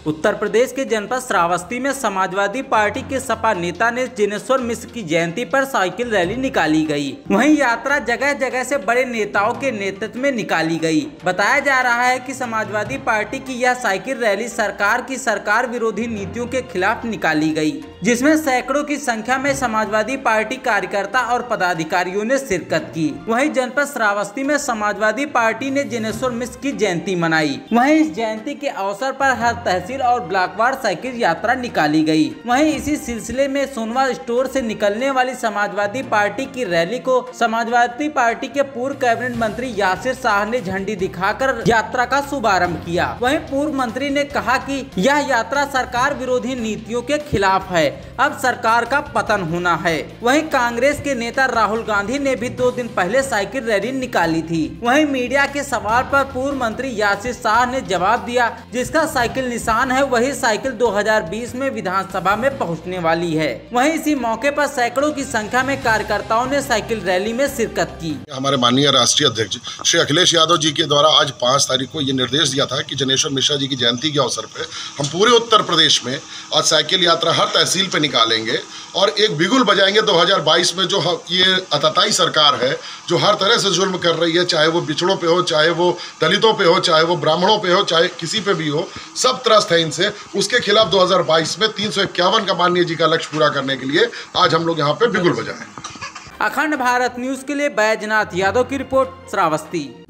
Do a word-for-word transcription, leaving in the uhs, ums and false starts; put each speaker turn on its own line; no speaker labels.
उत्तर प्रदेश के जनपद श्रावस्ती में समाजवादी पार्टी के सपा नेता ने जिनेश्वर मिश्र की जयंती पर साइकिल रैली निकाली गई। वहीं यात्रा जगह जगह से बड़े नेताओं के नेतृत्व में निकाली गई। बताया जा रहा है कि समाजवादी पार्टी की यह साइकिल रैली सरकार की सरकार विरोधी नीतियों के खिलाफ निकाली गई, जिसमें सैकड़ों की संख्या में समाजवादी पार्टी कार्यकर्ता और पदाधिकारियों ने शिरकत की। वहीं जनपद श्रावस्ती में समाजवादी पार्टी ने जिनेश्वर मिश्र की जयंती मनाई। वहीं इस जयंती के अवसर पर हर तहसील और ब्लॉकवार साइकिल यात्रा निकाली गई। वहीं इसी सिलसिले में सोनवा स्टोर से निकलने वाली समाजवादी पार्टी की रैली को समाजवादी पार्टी के पूर्व कैबिनेट मंत्री यासिर शाह ने झंडी दिखाकर यात्रा का शुभारंभ किया। वहीं पूर्व मंत्री ने कहा कि यह यात्रा सरकार विरोधी नीतियों के खिलाफ है, अब सरकार का पतन होना है। वहीं कांग्रेस के नेता राहुल गांधी ने भी दो दिन पहले साइकिल रैली निकाली थी। वहीं मीडिया के सवाल पर पूर्व मंत्री यासिर शाह ने जवाब दिया, जिसका साइकिल निशान है वही साइकिल दो हज़ार बीस में विधानसभा में पहुंचने वाली है। वहीं इसी मौके पर सैकड़ों की संख्या में कार्यकर्ताओं ने साइकिल रैली में शिरकत की।
हमारे माननीय राष्ट्रीय अध्यक्ष श्री अखिलेश यादव जी के द्वारा आज पाँच तारीख को ये निर्देश दिया था कि जिनेश्वर मिश्रा जी की जयंती के अवसर पे हम पूरे उत्तर प्रदेश में आज साइकिल यात्रा हर तहसील पे निकालेंगे और एक बिगुल बजाएंगे दो हज़ार बाईस में जो ये अताताई सरकार है जो हर तरह से जुल्म कर रही है, चाहे वो बिछड़ों पे हो, चाहे वो दलितों पे हो, चाहे वो ब्राह्मणों पे हो, चाहे किसी पे भी हो, सब त्रस्त है इनसे। उसके खिलाफ दो हज़ार बाईस में तीन सौ इक्यावन का माननीय जी का लक्ष्य पूरा करने के लिए आज हम लोग यहाँ पे बिगुल बजाएं।
अखंड भारत न्यूज के लिए बैजनाथ यादव की रिपोर्ट, श्रावस्ती।